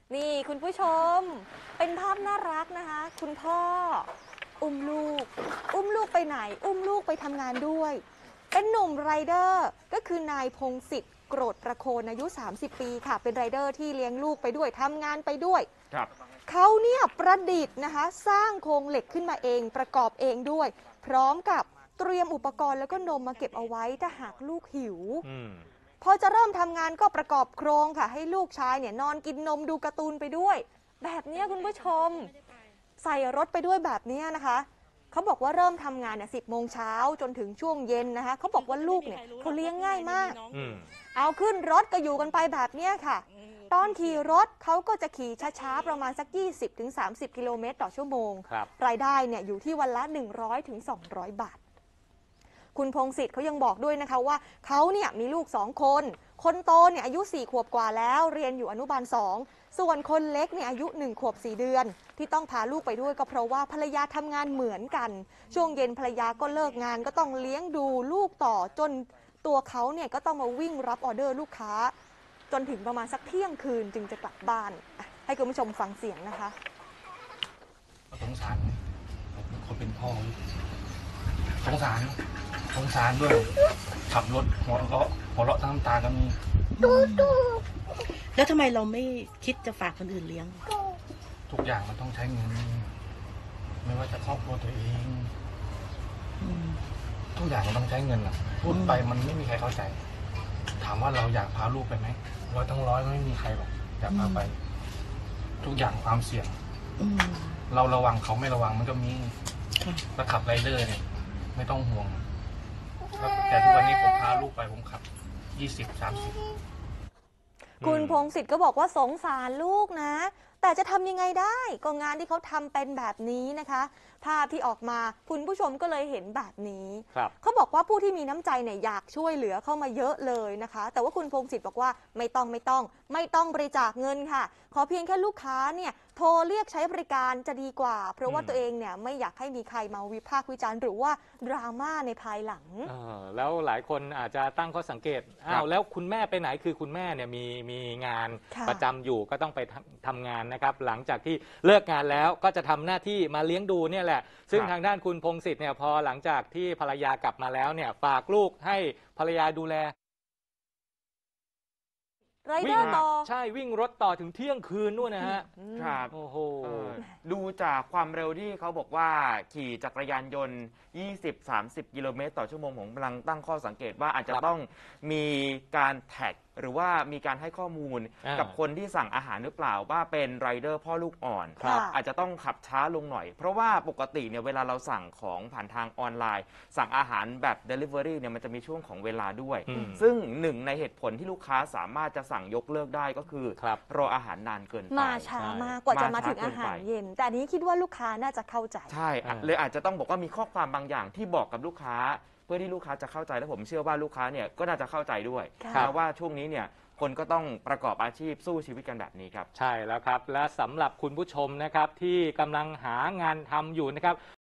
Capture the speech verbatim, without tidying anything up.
นี่คุณผู้ชมเป็นภาพน่ารักนะคะ คุณพ่ออุ้มลูก อุ้มลูกไปไหน อุ้มลูกไปทำงานด้วย เป็นหนุ่มไรเดอร์ก็คือนายพงศิษฐ์โกรธประโคนอายุ สามสิบ ปีค่ะ เป็นไรเดอร์ที่เลี้ยงลูกไปด้วยทำงานไปด้วยครับเขาเนี่ยประดิษฐ์นะคะสร้างโครงเหล็กขึ้นมาเองประกอบเองด้วย พร้อมกับเตรียมอุปกรณ์แล้วก็นมมาเก็บเอาไว้ถ้าหากลูกหิวพอจะเริ่มทำงานก็ประกอบโครงค่ะให้ลูกชายเนี่ยนอนกินนมดูการ์ตูนไปด้วย แบบนี้คุณผู้ชมใส่รถไปด้วยแบบนี้นะคะเขาบอกว่าเริ่มทำงานเนี่ยสิบโมงเช้าจนถึงช่วงเย็นนะคะเขาบอกว่าลูกเนี่ยเขาเลี้ยงง่ายมากเอาขึ้นรถก็อยู่กันไปแบบนี้ค่ะตอนขี่รถเขาก็จะขี่ช้าๆประมาณสัก ยี่สิบถึงสามสิบ กิโลเมตรต่อชั่วโมงรายได้เนี่ยอยู่ที่วันละ หนึ่งร้อยถึงสองร้อย บาทคุณพงศิษฐ์เขายังบอกด้วยนะคะว่าเขาเนี่ยมีลูกสองคนคนโตเนี่ยอายุสี่ขวบกว่าแล้วเรียนอยู่อนุบาลสองส่วนคนเล็กเนี่ยอายุหนึ่งขวบสี่เดือนที่ต้องพาลูกไปด้วยก็เพราะว่าภรรยาทำงานเหมือนกันช่วงเย็นภรรยาก็เลิกงานก็ต้องเลี้ยงดูลูกต่อจนตัวเขาเนี่ยก็ต้องมาวิ่งรับออเดอร์ลูกค้าจนถึงประมาณสักเที่ยงคืนจึงจะกลับบ้านให้คุณผู้ชมฟังเสียงนะคะสงสารคนเป็นพ่อสงสารสงสารด้วยขับรถหัวเราะหัวเราะทั้งน้ำตาก็มีแล้วทำไมเราไม่คิดจะฝากคนอื่นเลี้ยงทุกอย่างมันต้องใช้เงินไม่ว่าจะครอบครัวตัวเองทุกอย่างมันต้องใช้เงินอ่ะพูดไปมันไม่มีใครเข้าใจถามว่าเราอยากพาลูกไปไหมร้อยทั้งร้อยไม่มีใครหรอกอยากพาไปทุกอย่างความเสี่ยงเราระวังเขาไม่ระวังมันก็มีแล้วขับไรเดอร์เนี่ยไม่ต้องห่วงแต่ทุกวันนี้ผมพาลูกไปผมขับยี่สิบ สามสิบคุณพงศิษฐ์ก็บอกว่าสงสารลูกนะแต่จะทำยังไงได้ก็งานที่เขาทำเป็นแบบนี้นะคะภาพที่ออกมาคุณผู้ชมก็เลยเห็นแบบนี้เขาบอกว่าผู้ที่มีน้ำใจเนี่ยอยากช่วยเหลือเข้ามาเยอะเลยนะคะแต่ว่าคุณพงศิษฐ์บอกว่าไม่ต้องไม่ต้องไม่ต้องบริจาคเงินค่ะขอเพียงแค่ลูกค้าเนี่ยโทรเรียกใช้บริการจะดีกว่าเพราะว่าตัวเองเนี่ยไม่อยากให้มีใครมาวิพากษ์วิจารณ์หรือว่าดราม่าในภายหลังแล้วหลายคนอาจจะตั้งข้อสังเกตอ้าวแล้วคุณแม่ไปไหนคือคุณแม่เนี่ยมีมีงานประจำอยู่ก็ต้องไปทำงานนะครับหลังจากที่เลิกงานแล้วก็จะทำหน้าที่มาเลี้ยงดูเนี่ยแหละซึ่งทางด้านคุณพงศิษฐ์เนี่ยพอหลังจากที่ภรรยากลับมาแล้วเนี่ยฝากลูกให้ภรรยาดูแลไรเดอร์ต่อใช่วิ่งรถต่อถึงเที่ยงคืนนู่นนะฮะครับโอ้โหดูจากความเร็วที่เขาบอกว่าขี่จักรยานยนต์ ยี่สิบ สามสิบ กิโลเมตรต่อชั่วโมงผมกำลังตั้งข้อสังเกตว่าอาจจะต้องมีการแท็กหรือว่ามีการให้ข้อมูลกับคนที่สั่งอาหารหรือเปล่าว่าเป็นไรเดอร์พ่อลูกอ่อนอาจจะต้องขับช้าลงหน่อยเพราะว่าปกติเนี่ยเวลาเราสั่งของผ่านทางออนไลน์สั่งอาหารแบบ Delivery เนี่ยมันจะมีช่วงของเวลาด้วยซึ่งหนึ่งในเหตุผลที่ลูกค้าสามารถจะสั่งยกเลิกได้ก็คือรออาหารนานเกินไปมาช้ามากกว่าจะมาถึงอาหารเย็นแต่นี้คิดว่าลูกค้าน่าจะเข้าใจใช่เลยอาจจะต้องบอกว่ามีข้อความบางอย่างที่บอกกับลูกค้าเพื่อที่ลูกค้าจะเข้าใจและผมเชื่อว่าลูกค้าเนี่ยก็น่าจะเข้าใจด้วยเพราะว่าช่วงนี้เนี่ยคนก็ต้องประกอบอาชีพสู้ชีวิตกันแบบนี้ครับใช่แล้วครับและสำหรับคุณผู้ชมนะครับที่กำลังหางานทำอยู่นะครับ